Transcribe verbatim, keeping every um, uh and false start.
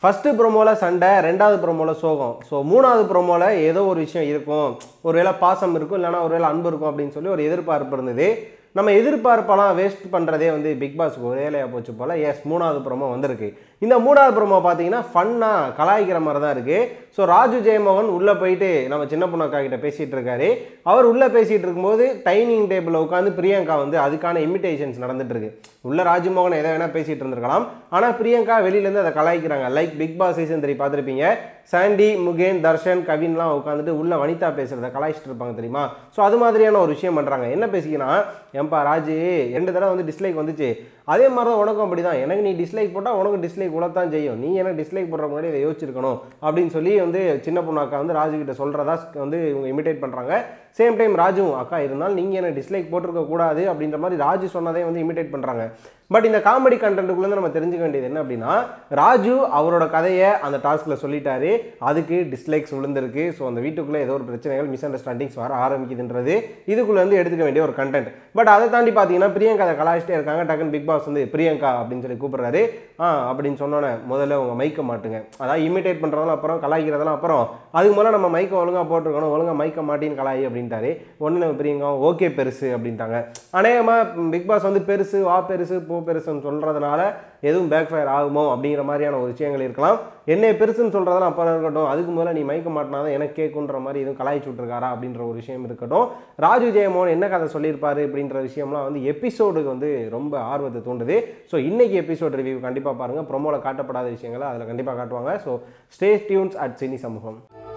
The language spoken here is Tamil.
ஃபர்ஸ்ட் ப்ரோமோல சண்டை, ரெண்டாவது ப்ரோமோல சோகம். ஸோ மூணாவது ப்ரோமோல ஏதோ ஒரு விஷயம் இருக்கும், ஒருவேளை பாசம் இருக்கும், இல்லைனா ஒருவேளை அன்பு இருக்கும் அப்படின்னு சொல்லி ஒரு எதிர்பார்ப்பு இருந்தது. நம்ம எதிர்பார்ப்பெல்லாம் வேஸ்ட் பண்ணுறதே வந்து பிக் பாஸ்க்கு ஒரு வேலையாக போச்சு போல். எஸ், மூணாவது ப்ரோமோ வந்திருக்கு. இந்த மூணாவது ப்ரோமோ பார்த்தீங்கன்னா ஃபன்னாக கலாய்க்கிற மாதிரி தான் இருக்குது. ஸோ ராஜு ஜெயமோகன் உள்ளே போயிட்டு நம்ம சின்ன பொண்ணு அக்கா கிட்ட பேசிகிட்டு இருக்காரு. அவர் உள்ளே பேசிகிட்டு இருக்கும்போது டைனிங் டேபிளில் உட்காந்து பிரியங்கா வந்து அதுக்கான இமிடேஷன்ஸ் நடந்துட்டு இருக்கு. உள்ள ராஜ்மோகன் எதை வேணால் பேசிகிட்டு இருந்திருக்கலாம், ஆனால் பிரியங்கா வெளியிலேருந்து அதை கலாய்க்கிறாங்க. Like Bigg Boss season three பார்த்துருப்பீங்க, சாண்டி, முகேன், தர்ஷன், கவின்லாம் உட்காந்துட்டு உள்ள வனிதா பேசுகிறத கலாய்ச்சிட்டு இருப்பாங்க தெரியுமா. ஸோ அது மாதிரியான ஒரு விஷயம் பண்ணுறாங்க. என்ன பேசிக்கினா, ஏன்பா ராஜு ரெண்டு தடவை வந்து டிஸ்லைக் வந்துச்சு, அதே மாதிரி தான் உனக்கும் அப்படி தான், எனக்கு நீ டிஸ்லைக் போட்டால் உனக்கு டிஸ்லைக் உழத்தான் செய்யும், நீ எனக்கு டிஸ்லைக் போடுற முன்னாடி இதை யோசிச்சிருக்கணும் அப்படின்னு சொல்லி வந்து சின்ன பொண்ணு அக்கா வந்து ராஜு கிட்ட சொல்கிறதா வந்து இவங்க இமிடேட் பண்ணுறாங்க. சேம் டைம் ராஜுவும் அக்கா இருந்தாலும் நீங்கள் எனக்கு டிஸ்லைக் போட்டிருக்க கூடாது அப்படின்ற மாதிரி ராஜு சொன்னதே வந்து இமிடேட் பண்ணுறாங்க. பட் இந்த காமெடி கண்டென்ட்டுக்குள்ளேருந்து நம்ம தெரிஞ்சுக்க வேண்டியது என்ன அப்படின்னா, ராஜு அவரோட கதையை அந்த டாஸ்கில் சொல்லிட்டாரு, அதுக்கு டிஸ்லைக்ஸ் விழுந்திருக்கு. ஸோ அந்த வீட்டுக்குள்ளே ஏதோ ஒரு பிரச்சனைகள், மிஸ் அண்டர்ஸ்டாண்டிங்ஸ் வர ஆரம்பிக்குதுன்றது இதுக்குள்ளே வந்து எடுத்துக்க வேண்டிய ஒரு கண்டென்ட். பட் அதை தாண்டி பார்த்தீங்கன்னா பிரியங்கா அதை கலாய்ச்சிட்டே இருக்காங்க. டக்குன்னு பிக் பாஸ் வந்து பிரியங்கா அப்படின்னு சொல்லி கூப்பிட்றாரு. ஆ அப்படின்னு சொன்னோன்னே முதல்ல உங்கள் மைக்க மாட்டுங்க, அதாவது இமிடேட் பண்ணுறதெல்லாம் அப்புறம், கலாய்க்கிறதெல்லாம் அப்புறம், அதுக்கு முதல்ல நம்ம மைக்கை ஒழுங்காக போட்டிருக்கணும், ஒழுங்காக மைக்க மாட்டின்னு கலாயி அப்படின்ட்டாரு. ஒன்று நம்ம பிரியங்கா ஓகே பெருசு அப்படின்ட்டாங்க. அநேகமாக பிக் பாஸ் வந்து பெருசு, வா பெருசு, போ பெருசுன்னு சொல்கிறதுனால எதுவும் பேக் ஃபயர் ஆகுமோ அப்படிங்கிற மாதிரியான ஒரு விஷயங்கள் இருக்கலாம். என்னை பெருசுன்னு சொல்கிறதெல்லாம் அப்புறம் இருக்கட்டும், அதுக்கு முதல்ல நீ மைக்க மாட்டினாதான் எனக்கு கேட்குன்ற மாதிரி எதுவும் கலாய்ச்சி விட்ருக்காரா அப்படின்ற ஒரு விஷயம் இருக்கட்டும். ராஜு ஜெயமோகன் என்ன கதை சொல்லியிருப்பாரு அப்படின்ற விஷயம்லாம் வந்து எபிசோடுக்கு வந்து ரொம்ப ஆர்வத்தை தூண்டுது. ஸோ இன்னைக்கு எபிசோட் ரிவ்யூ கண்டிப்பாக பாருங்கள். ப்ரோமோவில் காட்டப்படாத விஷயங்களை அதில் கண்டிப்பாக காட்டுவாங்க. So stay tuned at Cini சமூகம்.